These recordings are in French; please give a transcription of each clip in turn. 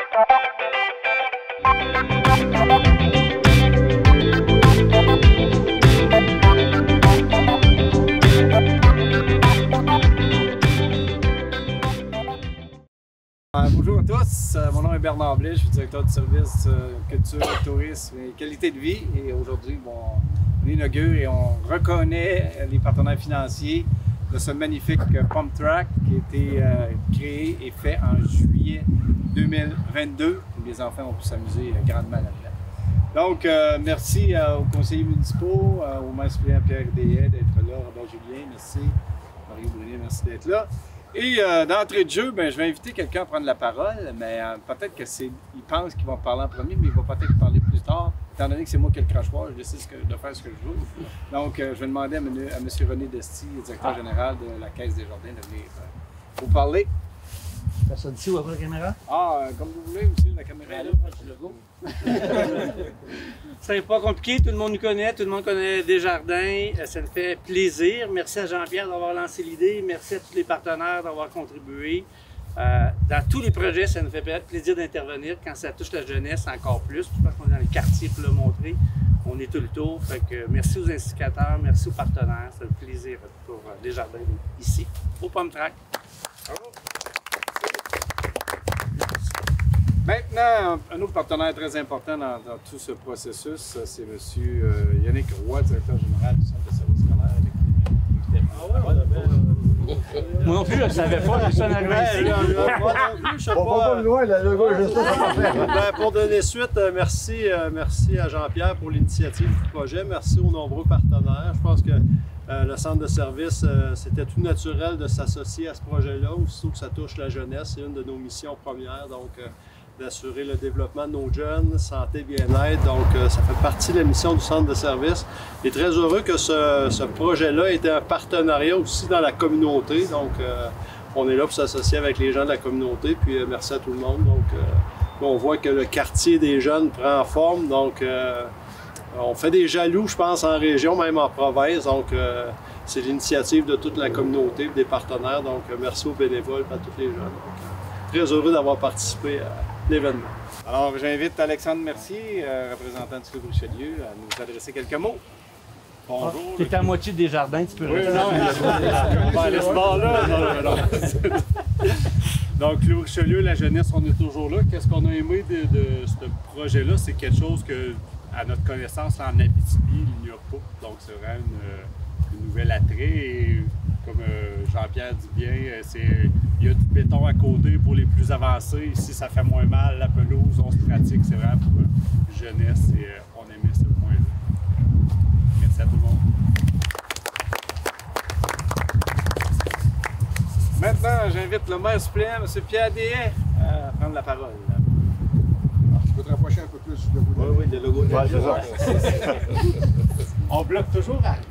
Bonjour à tous, mon nom est Bernard Blais, je suis directeur du service culture, tourisme et qualité de vie. Et aujourd'hui, on inaugure et on reconnaît les partenaires financiers de ce magnifique Pump Track qui a été créé et fait en juillet 2022. Les enfants ont pu s'amuser grandement là-dedans. Donc, merci aux conseillers municipaux, au maire suppléant Pierre Déhay d'être là, Robert Julien, merci. Mario Brunet, merci d'être là. Et d'entrée de jeu, je vais inviter quelqu'un à prendre la parole, mais peut-être qu'ils pensent qu'ils vont parler en premier, mais ils vont peut-être parler plus tard. Étant donné que c'est moi qui ai le crachoir, je décide de faire ce que je veux. Donc, je vais demander à M. René Desty, directeur général de la Caisse des Jardins, de venir vous parler. Personne ici ou après la caméra? Comme vous voulez aussi, la caméra est là. C'est pas compliqué, tout le monde nous connaît, tout le monde connaît Desjardins, ça nous fait plaisir. Merci à Jean-Pierre d'avoir lancé l'idée, merci à tous les partenaires d'avoir contribué. Dans tous les projets, ça nous fait plaisir d'intervenir. Quand ça touche la jeunesse, encore plus. Je pense qu'on est dans le quartier pour le montrer. On est tout le tour. Fait que merci aux instigateurs, merci aux partenaires. C'est un plaisir pour Desjardins ici, au Pump Track. Bravo. Maintenant, un autre partenaire très important dans tout ce processus, c'est M. Yannick Roy, directeur général du Centre de services scolaires. Moi non plus, je ne savais pas, j'ai ça en arrivant ici. Pour donner suite, merci à Jean-Pierre pour l'initiative du projet. Merci aux nombreux partenaires. Je pense que le centre de service, c'était tout naturel de s'associer à ce projet-là, aussitôt que ça touche la jeunesse. C'est une de nos missions premières, donc d'assurer le développement de nos jeunes, santé, bien-être. Donc, ça fait partie de la mission du centre de service. Et très heureux que ce projet-là ait été un partenariat aussi dans la communauté. Donc, on est là pour s'associer avec les gens de la communauté. Puis, merci à tout le monde. Donc, on voit que le quartier des jeunes prend forme. Donc, on fait des jaloux, je pense, en région, même en province. Donc, c'est l'initiative de toute la communauté, des partenaires. Donc, merci aux bénévoles et à tous les jeunes. Donc, très heureux d'avoir participé à l'événement. Alors, j'invite Alexandre Mercier, représentant du Club Richelieu, à nous adresser quelques mots. Bonjour. Tu es à moitié des jardins, tu peux rester. On va aller ce bord-là. Donc, Club Richelieu, la jeunesse, on est toujours là. Qu'est-ce qu'on a aimé de ce projet-là? C'est quelque chose que, à notre connaissance, en Abitibi, il n'y a pas. Donc, c'est vraiment une nouvelle attrait. Et comme Jean-Pierre dit bien, il y a du béton à côté pour les plus avancés. Ici, ça fait moins mal, la pelouse, on se pratique. C'est vraiment pour jeunesse et on aimait ce point-là. Merci à tout le monde. Maintenant, j'invite le maire suppléant, M. Pierre Déhay, à prendre la parole. Tu peux te rapprocher un peu plus du logo. Oui, le logo. On bloque toujours Tardy.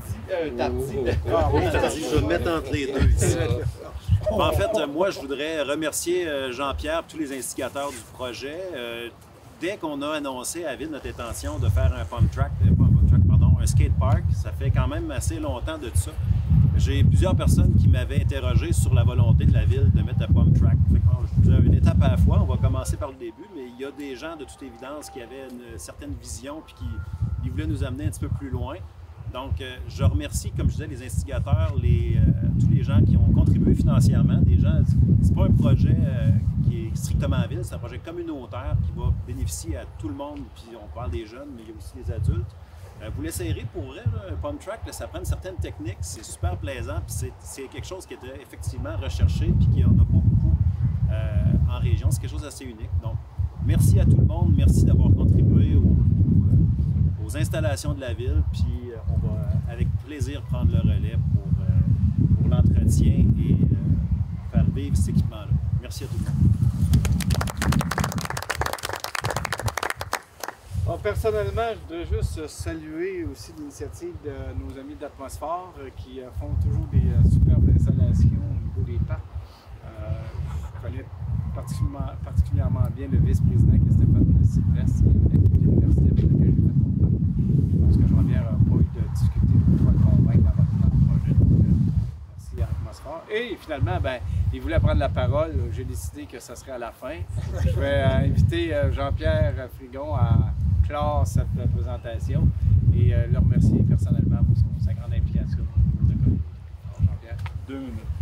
Je vais me mettre entre les deux ici. En fait, moi, je voudrais remercier Jean-Pierre et tous les instigateurs du projet. Dès qu'on a annoncé à la Ville notre intention de faire un skatepark, ça fait quand même assez longtemps de ça. J'ai plusieurs personnes qui m'avaient interrogé sur la volonté de la Ville de mettre un pump track. Je disais, une étape à la fois, on va commencer par le début, mais il y a des gens de toute évidence qui avaient une certaine vision et qui voulaient nous amener un petit peu plus loin. Donc, je remercie, comme je disais, les instigateurs, tous les gens qui ont contribué financièrement. C'est pas un projet qui est strictement en ville, c'est un projet communautaire qui va bénéficier à tout le monde. Puis on parle des jeunes, mais il y a aussi des adultes. Vous l'essayerez pour vrai, là, un pump track, là, ça prend une certaine technique, c'est super plaisant, puis c'est quelque chose qui est effectivement recherché, puis qu'il n'y en a pas beaucoup en région. C'est quelque chose d'assez unique. Donc, merci à tout le monde, merci d'avoir contribué aux installations de la ville, puis on va avec plaisir prendre le relais pour l'entretien et faire vivre cet équipement-là. Merci à tout le monde. Bon, personnellement, je voudrais juste saluer aussi l'initiative de nos amis d'Atmosphore qui font toujours des superbes installations au niveau des parcs. Je connais particulièrement bien le vice-président qui est Stéphane Sylvestre, qui est de l'université avec laquelle j'ai fait mon parc. Je pense que Jean-Pierre n'a pas eu de difficulté pour pouvoir le convaincre dans le projet. Donc, merci à commence fort. Et finalement, ben, il voulait prendre la parole. J'ai décidé que ça serait à la fin. Je vais inviter Jean-Pierre Frigon à clore cette présentation et le remercier personnellement pour sa grande implication. Jean-Pierre. 2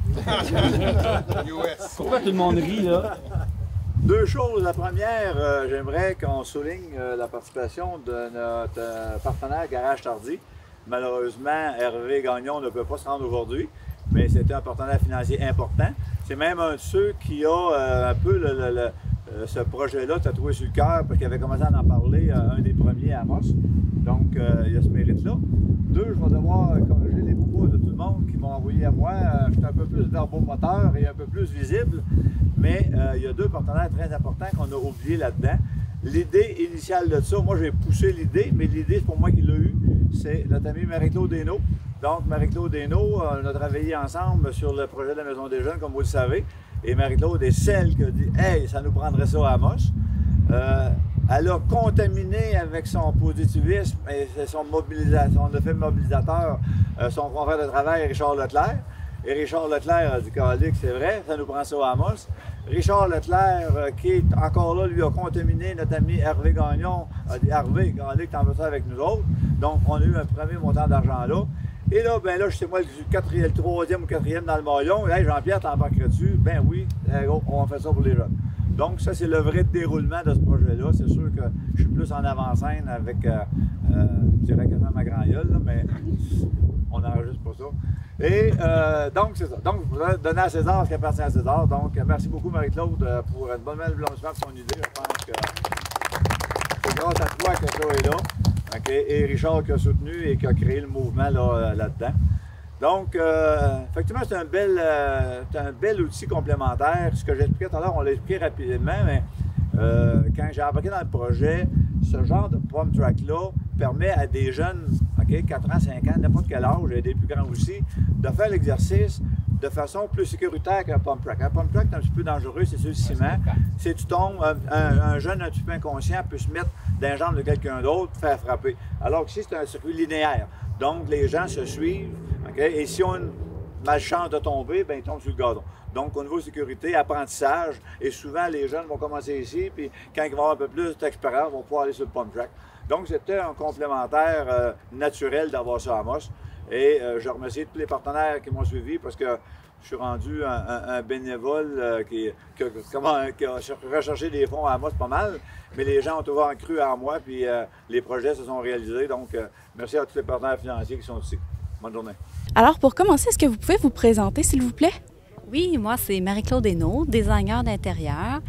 minutes. Pourquoi tout le monde rit, là? Deux choses. La première, j'aimerais qu'on souligne la participation de notre partenaire Garage Tardy. Malheureusement, Hervé Gagnon ne peut pas se rendre aujourd'hui, mais c'était un partenaire financier important. C'est même un de ceux qui a un peu ce projet-là tatoué sur le cœur, parce qu'il avait commencé à en parler un des premiers à Amos. Donc, il y a ce mérite-là. Deux, je vais devoir corriger les propos de tout le monde qui m'ont envoyé à moi. Je suis un peu plus verbomoteur et un peu plus visible, mais il y a deux partenaires très importants qu'on a oubliés là-dedans. L'idée initiale de ça, moi j'ai poussé l'idée, mais l'idée c'est pour moi qui l'a eu, c'est notre ami Marie-Claude Desneaux. Donc Marie-Claude Desneaux, on a travaillé ensemble sur le projet de la Maison des Jeunes, comme vous le savez, et Marie-Claude est celle qui a dit « Hey, ça nous prendrait ça à Amos ». Elle a contaminé avec son positivisme et son effet mobilisateur son confrère de travail, Richard Leclerc. Et Richard Leclerc a dit « c'est vrai, ça nous prend ça à Amos ». Richard Leclerc, qui est encore là, lui a contaminé notre ami Hervé Gagnon, a dit « Hervé, t'en veux ça avec nous autres ». Donc, on a eu un premier montant d'argent là. Et là, ben là, c'est moi le troisième ou quatrième dans le maillon. Hey, Jean-Pierre, t'embarquerais-tu? Ben oui, on fait ça pour les jeunes. Donc, ça, c'est le vrai déroulement de ce projet-là. C'est sûr que je suis plus en avant-scène avec, je dirais quasiment ma grand-gueule, là, mais on n'enregistre pas ça. Et donc, c'est ça. Donc, je voudrais donner à César ce qui appartient à César. Donc, merci beaucoup, Marie-Claude, pour une bonne blanchissement de son idée. Je pense que c'est grâce à toi que ça est là. Okay. Et Richard qui a soutenu et qui a créé le mouvement là-dedans. Donc, effectivement, c'est un bel outil complémentaire. Ce que j'expliquais tout à l'heure, on l'a expliqué rapidement, mais quand j'ai embarqué dans le projet, ce genre de pump track-là permet à des jeunes, 4 ans, 5 ans, n'importe quel âge, et des plus grands aussi, de faire l'exercice de façon plus sécuritaire qu'un pump track. Un pump track, c'est un petit peu dangereux, c'est sur le ciment. Si tu tombes, un jeune un petit peu inconscient peut se mettre dans les jambes de quelqu'un d'autre, faire frapper. Alors que ici, c'est un circuit linéaire. Donc, les gens se suivent, et si on a une malchance de tomber, bien, ils tombent sur le gazon. Donc, au niveau sécurité, apprentissage, et souvent, les jeunes vont commencer ici, puis quand ils vont avoir un peu plus d'expérience, ils vont pouvoir aller sur le pump track. Donc, c'était un complémentaire naturel d'avoir ça à Amos. Et je remercie tous les partenaires qui m'ont suivi parce que je suis rendu un bénévole qui a recherché des fonds à Amos pas mal, mais les gens ont toujours cru en moi, puis les projets se sont réalisés. Donc, merci à tous les partenaires financiers qui sont ici. Bonne journée. Alors, pour commencer, est-ce que vous pouvez vous présenter, s'il vous plaît? Oui, moi, c'est Marie-Claude Desneaux, designer d'intérieur.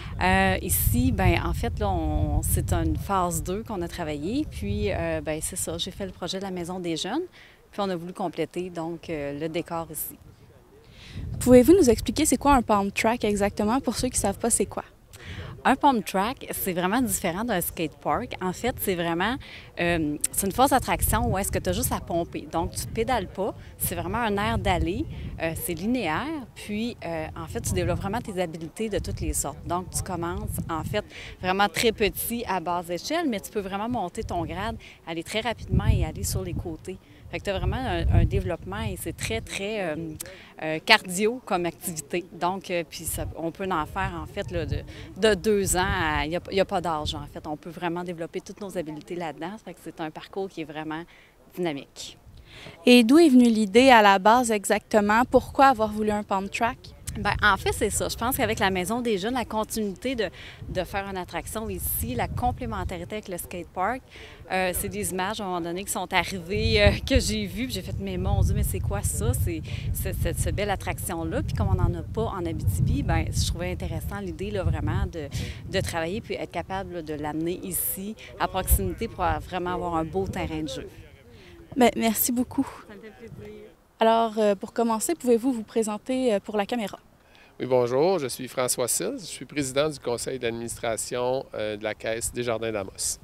Ici, ben, en fait, là, c'est une phase 2 qu'on a travaillé. Puis, ben, c'est ça, j'ai fait le projet de la Maison des Jeunes. Puis, on a voulu compléter, donc, le décor ici. Pouvez-vous nous expliquer c'est quoi un pump track exactement pour ceux qui ne savent pas c'est quoi? Un pump track, c'est vraiment différent d'un skate park. En fait, c'est vraiment, c'est une phase d'attraction où est-ce que tu as juste à pomper. Donc, tu pédales pas. C'est vraiment un air d'aller. C'est linéaire. Puis, en fait, tu développes vraiment tes habiletés de toutes les sortes. Donc, tu commences, en fait, vraiment très petit à basse échelle, mais tu peux vraiment monter ton grade, aller très rapidement et aller sur les côtés. Fait que tu as vraiment un développement et c'est très, très cardio comme activité. Donc, puis on peut en faire, en fait, là, de 2 ans à... Il n'y a pas d'âge, en fait. On peut vraiment développer toutes nos habiletés là-dedans. Fait que c'est un parcours qui est vraiment dynamique. Et d'où est venue l'idée à la base exactement? Pourquoi avoir voulu un pump track? Bien, en fait, c'est ça. Je pense qu'avec la Maison des Jeunes, la continuité de faire une attraction ici, la complémentarité avec le skatepark, c'est des images, à un moment donné, qui sont arrivées, que j'ai vues, puis j'ai fait « Mais mon Dieu, mais c'est quoi ça? C'est cette belle attraction-là. » Puis comme on n'en a pas en Abitibi, bien, je trouvais intéressant l'idée, là, vraiment, de travailler puis être capable là, de l'amener ici, à proximité, pour vraiment avoir un beau terrain de jeu. Bien, merci beaucoup. Ça me fait plaisir. Alors, pour commencer, pouvez-vous vous présenter pour la caméra? Oui, bonjour, je suis François Sills, je suis président du conseil d'administration de la Caisse Desjardins d'Amos.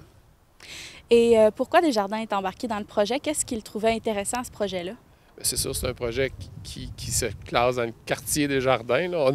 Et pourquoi Desjardins est embarqué dans le projet? Qu'est-ce qu'il trouvait intéressant à ce projet-là? C'est sûr, c'est un projet qui se classe dans le quartier Desjardins. Là.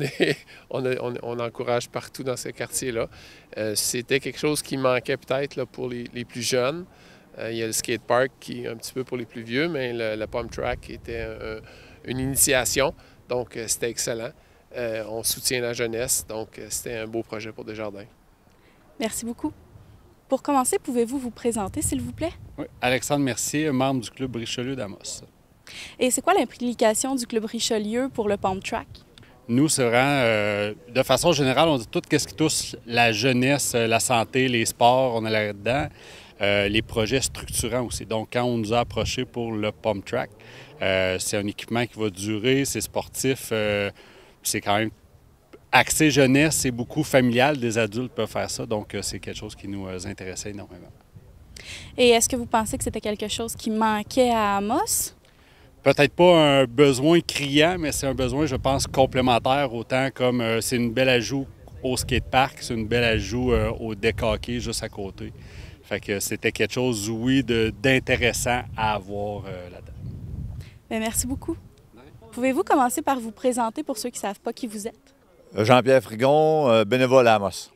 On encourage partout dans ce quartier-là. C'était quelque chose qui manquait peut-être pour les plus jeunes. Il y a le skatepark qui est un petit peu pour les plus vieux, mais le pump track était une initiation. Donc, c'était excellent. On soutient la jeunesse, donc c'était un beau projet pour Desjardins. Merci beaucoup. Pour commencer, pouvez-vous vous présenter, s'il vous plaît? Oui, Alexandre Mercier, membre du Club Richelieu d'Amos. Et c'est quoi l'implication du Club Richelieu pour le Pump Track? Nous, c'est vraiment, de façon générale, on dit tout ce qui touche la jeunesse, la santé, les sports, on est là-dedans. Les projets structurants aussi. Donc, quand on nous a approchés pour le Pump Track, c'est un équipement qui va durer, c'est sportif, c'est quand même axé jeunesse, c'est beaucoup familial, des adultes peuvent faire ça, donc c'est quelque chose qui nous intéressait énormément. Et est-ce que vous pensez que c'était quelque chose qui manquait à Amos? Peut-être pas un besoin criant, mais c'est un besoin, je pense, complémentaire, autant comme c'est une belle ajout au skatepark, c'est une belle ajout au deck hockey juste à côté. Fait que c'était quelque chose, oui, d'intéressant à avoir là-dedans. Bien, merci beaucoup. Pouvez-vous commencer par vous présenter pour ceux qui ne savent pas qui vous êtes? Jean-Pierre Frigon, bénévole à Amos.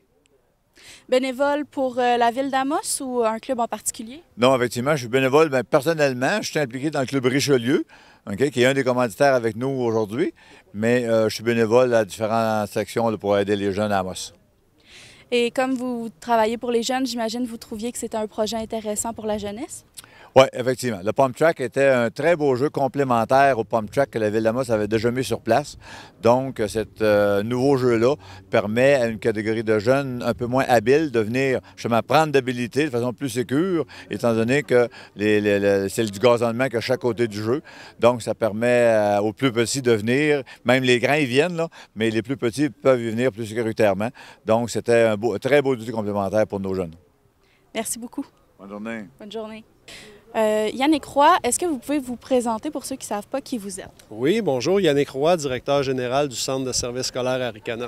Bénévole pour la ville d'Amos ou un club en particulier? Non, effectivement, je suis bénévole. Bien, personnellement, je suis impliqué dans le Club Richelieu, qui est un des commanditaires avec nous aujourd'hui, mais je suis bénévole à différentes sections là, pour aider les jeunes à Amos. Et comme vous travaillez pour les jeunes, j'imagine que vous trouviez que c'était un projet intéressant pour la jeunesse? Oui, effectivement. Le Pump Track était un très beau jeu complémentaire au Pump Track que la Ville d'Amos avait déjà mis sur place. Donc, ce nouveau jeu-là permet à une catégorie de jeunes un peu moins habiles de venir justement prendre d'habilité de façon plus sécure, étant donné que c'est du gazonnement que chaque côté du jeu. Donc, ça permet aux plus petits de venir. Même les grands, ils viennent, là, mais les plus petits peuvent y venir plus sécuritairement. Donc, c'était un très beau outil complémentaire pour nos jeunes. Merci beaucoup. Bonne journée. Bonne journée. Yannick Roy, est-ce que vous pouvez vous présenter pour ceux qui ne savent pas qui vous êtes? Oui, bonjour, Yannick Roy, directeur général du Centre de services scolaires Arikana.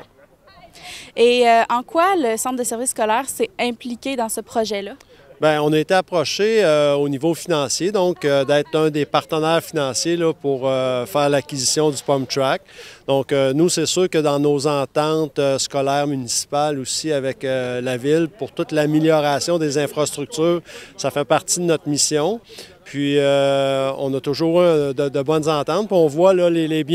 Et en quoi le Centre de services scolaires s'est impliqué dans ce projet-là? Bien, on a été approché au niveau financier, donc d'être un des partenaires financiers là, pour faire l'acquisition du Pump Track. Donc, nous, c'est sûr que dans nos ententes scolaires municipales aussi avec la Ville, pour toute l'amélioration des infrastructures, ça fait partie de notre mission. Puis, on a toujours de bonnes ententes. Puis on voit là, les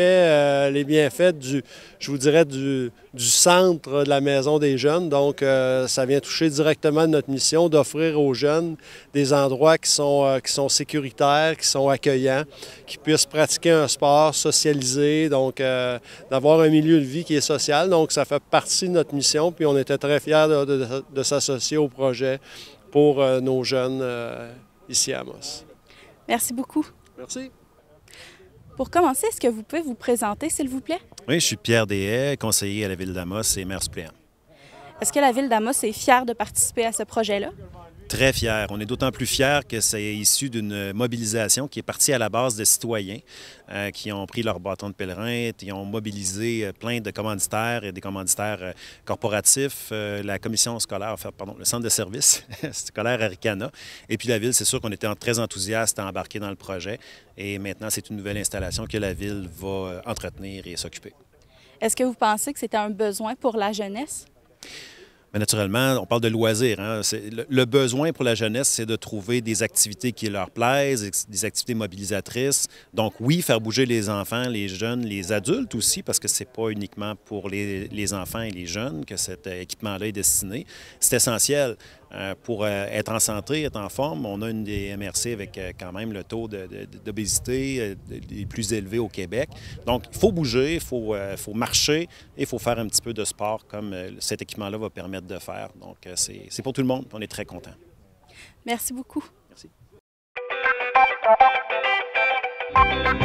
bienfaits je vous dirais, du centre de la Maison des jeunes. Donc, ça vient toucher directement notre mission d'offrir aux jeunes des endroits qui sont sécuritaires, qui sont accueillants, qui puissent pratiquer un sport, socialiser, donc d'avoir un milieu de vie qui est social. Donc, ça fait partie de notre mission. Puis, on était très fiers de s'associer au projet pour nos jeunes ici à Amos. Merci beaucoup. Merci. Pour commencer, est-ce que vous pouvez vous présenter, s'il vous plaît? Oui, je suis Pierre Deshaies, conseiller à la Ville d'Amos et maire suppléant. Est-ce que la Ville d'Amos est fière de participer à ce projet-là? Très fiers. On est d'autant plus fiers que c'est issu d'une mobilisation qui est partie à la base de citoyens qui ont pris leur bâton de pèlerin, qui ont mobilisé plein de commanditaires et des commanditaires corporatifs, la commission scolaire, le centre de services scolaire Arikana. Et puis la Ville, c'est sûr qu'on était très enthousiaste à embarquer dans le projet. Et maintenant, c'est une nouvelle installation que la Ville va entretenir et s'occuper. Est-ce que vous pensez que c'était un besoin pour la jeunesse? Mais naturellement, on parle de loisirs. Hein? Le besoin pour la jeunesse, c'est de trouver des activités qui leur plaisent, des activités mobilisatrices. Donc oui, faire bouger les enfants, les jeunes, les adultes aussi, parce que c'est pas uniquement pour les enfants et les jeunes que cet équipement-là est destiné. C'est essentiel. Pour être en santé, être en forme, on a une des MRC avec quand même le taux d'obésité les plus élevés au Québec. Donc, il faut bouger, il faut marcher et il faut faire un petit peu de sport comme cet équipement-là va permettre de faire. Donc, c'est pour tout le monde. On est très contents. Merci beaucoup. Merci.